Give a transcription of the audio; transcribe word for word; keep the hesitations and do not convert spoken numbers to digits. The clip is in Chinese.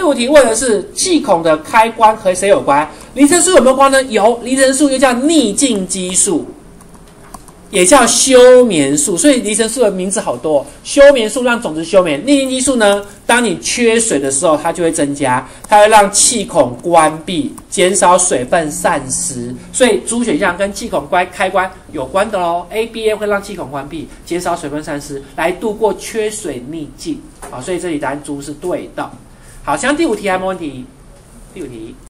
五题问的是气孔的开关和谁有关？离层数有没有关呢？有，离层数又叫逆境基数，也叫休眠素，所以离层素的名字好多、哦。休眠素让种子休眠，逆境基数呢，当你缺水的时候，它就会增加，它会让气孔关闭，减少水分散失。所以猪选项跟气孔关开关有关的哦。A、B、A 会让气孔关闭，减少水分散失，来度过缺水逆境。好，所以这里答案猪是对的。好，像第五题还有没有问题？第五题。